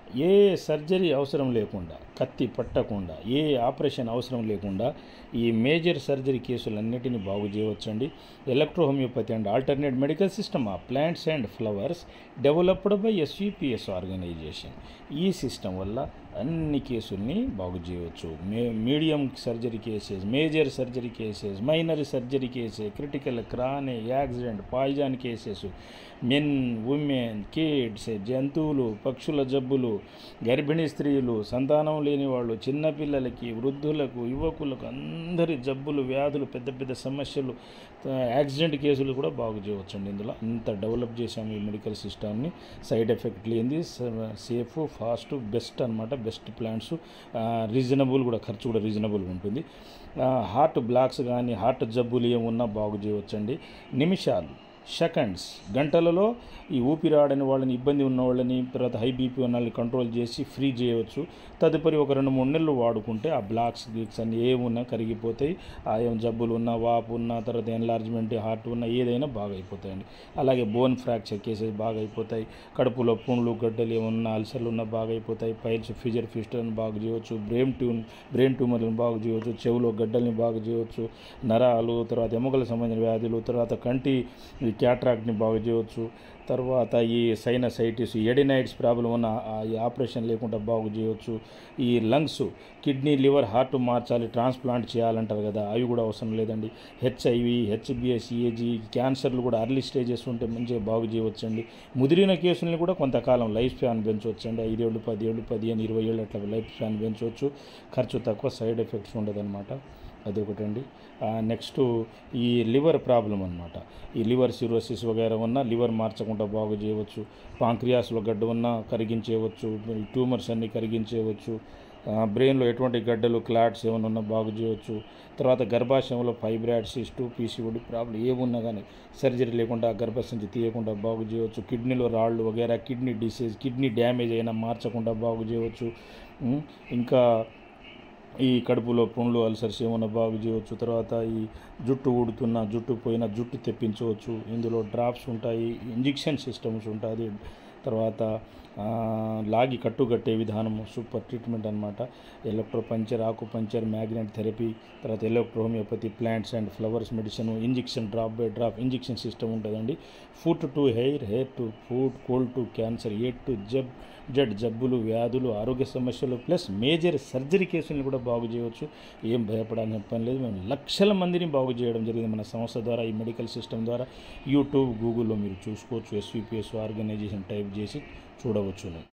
ఏ surgery అవసరం లేకుండా, కత్తి పట్టకుండా, ఏ ఆపరేషన్ అవసరం లేకుండా ఈ మేజర్ సర్జరీ కేసులన్నిటిని బాగు చేయవచ్చండి. Electro homeopathy and alternate medical system of plants and flowers developed by SVPS organisation. ఈ సిస్టమ్ వల్ల అన్ని కేసుల్ని బాగు చేయవచ్చు. Medium surgery cases, major surgery cases, minor surgery cases, critical, chronic, accident, poison cases, men, women, kids, జంతువులు, పక్షుల జబ్బులు, గర్భిణీ స్త్రీలు, సంతానం లేని వాళ్ళు, చిన్నపిల్లలకి, వృద్ధులకు, యువకులకు, అందరి జబ్బులు, వ్యాధులు, పెద్ద పెద్ద సమస్యలు, యాక్సిడెంట్ కేసులు కూడా బాగు చేయవచ్చండి. ఇందులో ఇంత డెవలప్ చేశాము ఈ మెడికల్ సిస్టమ్ని. సైడ్ ఎఫెక్ట్ లేనిది, సేఫ్, ఫాస్ట్, బెస్ట్ అనమాట. బెస్ట్ ప్లాన్స్, రీజనబుల్ కూడా, ఖర్చు కూడా రీజనబుల్గా ఉంటుంది. హార్ట్ బ్లాక్స్ కానీ హార్ట్ జబ్బులు ఏమున్నా బాగు చేయవచ్చండి. నిమిషాలు, సెకండ్స్, గంటలలో ఈ ఊపిరాడని వాళ్ళని, ఇబ్బంది ఉన్న వాళ్ళని, తర్వాత హై బీపీ ఉన్న వాళ్ళని కంట్రోల్ చేసి ఫ్రీ చేయవచ్చు. తదుపరి ఒక 2-3 నెలలు వాడుకుంటే ఆ బ్లాక్స్ గీక్స్ అన్నీ ఏమున్నా కరిగిపోతాయి. ఏం జబ్బులు ఉన్నా, వాపు ఉన్న, తర్వాత ఎన్లార్జ్మెంట్, హార్ట్ ఉన్న ఏదైనా బాగా అయిపోతాయండి. అలాగే బోన్ ఫ్రాక్చర్ కేసెస్ బాగా అయిపోతాయి. కడుపులో పుండ్లు, గడ్డలు ఏమన్నా, అల్సర్లు ఉన్నా బాగా అయిపోతాయి. పైల్స్, ఫిజర్ ఫిస్టర్ని బాగు చేయవచ్చు. బ్రెయిన్ ట్యూమర్లను బాగు చేయవచ్చు. చెవులో గడ్డల్ని బాగు చేయవచ్చు. నరాలు, తర్వాత ఎముకలకు సంబంధించిన వ్యాధులు, తర్వాత కంటి క్యాట్రాక్ట్ని బాగు చేయవచ్చు. తర్వాత ఈ సైనసైటిస్, ఎడినైటిస్ ప్రాబ్లం ఉన్న ఈ ఆపరేషన్ లేకుండా బాగు చేయవచ్చు. ఈ లంగ్స్, కిడ్నీ, లివర్, హార్ట్ మార్చాలి, ట్రాన్స్ప్లాంట్ చేయాలంటారు కదా, అవి కూడా అవసరం లేదండి. హెచ్ఐవి, హెచ్బిఎస్, ఏజీ, క్యాన్సర్లు కూడా అర్లీ స్టేజెస్ ఉంటే మంచిగా బాగు చేయవచ్చండి. ముదిరిన కేసుల్ని కూడా కొంతకాలం లైఫ్ స్పాన్ పెంచవచ్చండి. 5 ఏళ్ళు, 10 ఏళ్ళు, 15, 20 ఏళ్ళు అట్లా లైఫ్ స్పాన్ పెంచవచ్చు. ఖర్చు తక్కువ, సైడ్ ఎఫెక్ట్స్ ఉండదన్నమాట. అదొకటండి. నెక్స్ట్ ఈ లివర్ ప్రాబ్లం అనమాట. ఈ లివర్ సిరోసిస్ వగైరా ఉన్నా లివర్ మార్చకుండా బాగు చేయవచ్చు. పాంక్రియాస్లో గడ్డ ఉన్నా కరిగించేయవచ్చు. ట్యూమర్స్ అన్నీ కరిగించేయవచ్చు. బ్రెయిన్లో ఎటువంటి గడ్డలు, క్లాట్స్ ఏమైనా ఉన్నా బాగు చేయవచ్చు. తర్వాత గర్భాశయంలో ఫైబ్రాయిడ్, సిస్టు, పీసీఓడి ప్రాబ్లం ఏమున్నా కానీ సర్జరీ లేకుండా, గర్భసంచి తీయకుండా బాగు చేయవచ్చు. కిడ్నీలో రాళ్ళు వగైరా, కిడ్నీ డిసీజ్, కిడ్నీ డ్యామేజ్ అయినా మార్చకుండా బాగు చేయవచ్చు. ఇంకా ఈ కడుపులో పుండ్లు, అల్సర్స్ ఏమైనా బాగు చేయవచ్చు. తర్వాత ఈ జుట్టు ఊడుతున్న, జుట్టు పోయిన, జుట్టు తెప్పించవచ్చు. ఇందులో డ్రాప్స్ ఉంటాయి, ఇంజెక్షన్ సిస్టమ్స్ ఉంటుంది. తర్వాత లాగి కట్టుకట్టే విధానం సూపర్ ట్రీట్మెంట్ అనమాట. Electro puncture, acupuncture, magnet therapy, తర్వాత electro homeopathy, plants and flowers medicine, injection, drop by drop injection system ఉంటుందండి. Foot to hair, hair to foot, cold to cancer, A to Z జబ్బులు, వ్యాధులు, ఆరోగ్య సమస్యలు, plus major surgery కేసులను కూడా బాగు చేయవచ్చు. ఏం భయపడాలని పని లేదు. మేము లక్షల మందిని బాగు చేయడం జరిగింది మన సంస్థ ద్వారా, ఈ మెడికల్ సిస్టమ్ ద్వారా. యూట్యూబ్, గూగుల్లో మీరు చూసుకోవచ్చు. ఎస్విపిఎస్ ఆర్గనైజేషన్ టైప్ చేసి చూడవచ్చును.